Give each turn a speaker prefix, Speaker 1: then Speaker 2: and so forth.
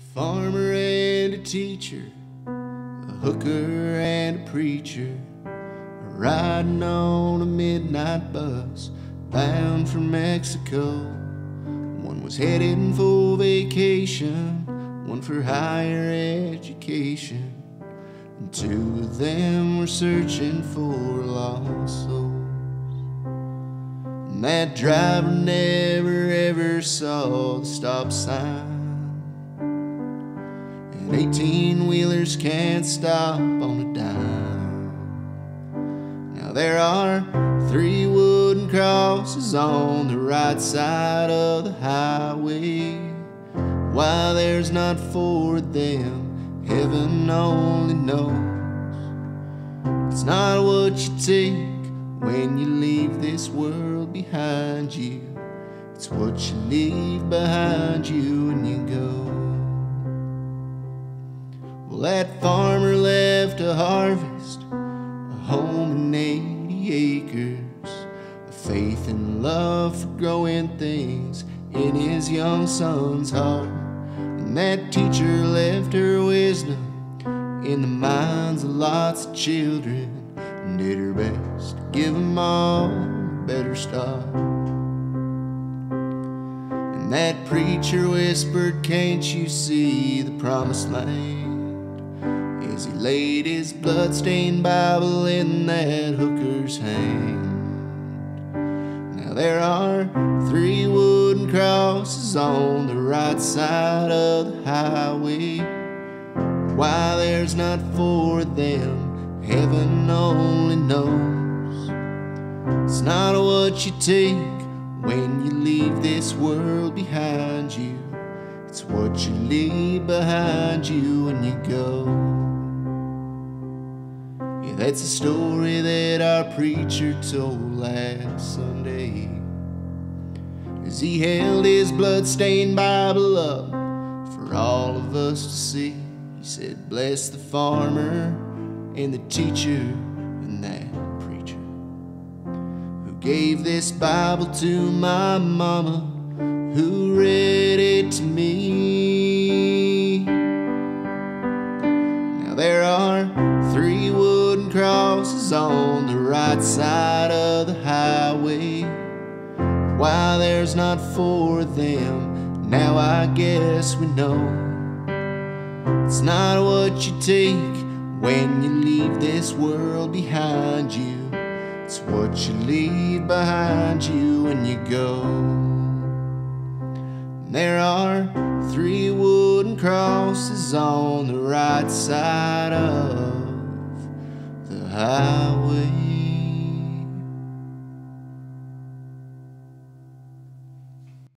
Speaker 1: farmer and a teacher, a hooker and a preacher, riding on a midnight bus bound for Mexico. One was heading for vacation, one for higher education, and two of them were searching for lost souls. And that driver never ever saw the stop sign, and 18-wheelers can't stop on a dime. Now there are 3 wooden crosses on the right side of the highway. Why there's not 4 of them, heaven only knows. It's not what you take when you leave this world behind you, it's what you leave behind you when you go. Well, that farmer left a harvest, a home and 80 acres, a faith and love for growing things in his young son's heart. And that teacher left her wisdom in the minds of lots of children, and did her best to give them all a better start. And that preacher whispered, "Can't you see the promised land?" as he laid his blood-stained Bible in that hooker's hand. Now there are 3 wooden crosses on the right side of the highway. Why there's not 4 of them, heaven only knows. It's not what you take when you leave this world behind you, it's what you leave behind you when you go. Yeah, that's a story that our preacher told last Sunday, as he held his blood-stained Bible up for all of us to see. He said, "Bless the farmer and the teacher and that preacher who gave this Bible to my mama, who read it to me." Now there are 3 wooden crosses on the right side of the highway. Why there's not 4 of them, now I guess we know. It's not what you take when you leave this world behind you, it's what you leave behind you when you go. There are 3 wooden crosses on the right side of the highway.